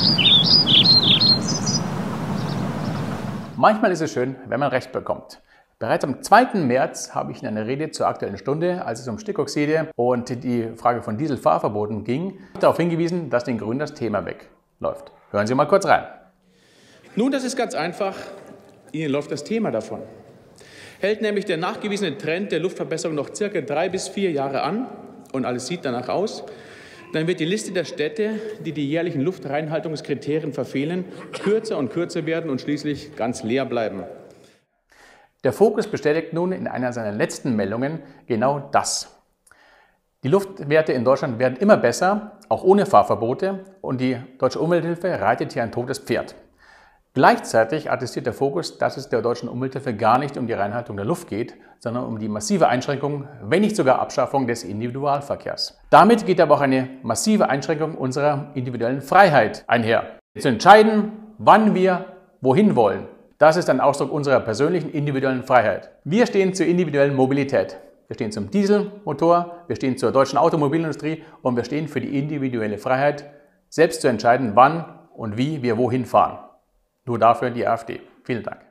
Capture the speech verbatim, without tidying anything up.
Manchmal ist es schön, wenn man Recht bekommt. Bereits am zweiten März habe ich in einer Rede zur Aktuellen Stunde, als es um Stickoxide und die Frage von Dieselfahrverboten ging, darauf hingewiesen, dass den Grünen das Thema wegläuft. Hören Sie mal kurz rein. Nun, das ist ganz einfach. Ihnen läuft das Thema davon. Hält nämlich der nachgewiesene Trend der Luftverbesserung noch circa drei bis vier Jahre an und alles sieht danach aus, dann wird die Liste der Städte, die die jährlichen Luftreinhaltungskriterien verfehlen, kürzer und kürzer werden und schließlich ganz leer bleiben. Der Focus bestätigt nun in einer seiner letzten Meldungen genau das. Die Luftwerte in Deutschland werden immer besser, auch ohne Fahrverbote, und die Deutsche Umwelthilfe reitet hier ein totes Pferd. Gleichzeitig attestiert der Focus, dass es der Deutschen Umwelthilfe gar nicht um die Reinhaltung der Luft geht, sondern um die massive Einschränkung, wenn nicht sogar Abschaffung des Individualverkehrs. Damit geht aber auch eine massive Einschränkung unserer individuellen Freiheit einher. Zu entscheiden, wann wir wohin wollen, das ist ein Ausdruck unserer persönlichen individuellen Freiheit. Wir stehen zur individuellen Mobilität. Wir stehen zum Dieselmotor, wir stehen zur deutschen Automobilindustrie und wir stehen für die individuelle Freiheit, selbst zu entscheiden, wann und wie wir wohin fahren. Nur dafür die AfD. Vielen Dank.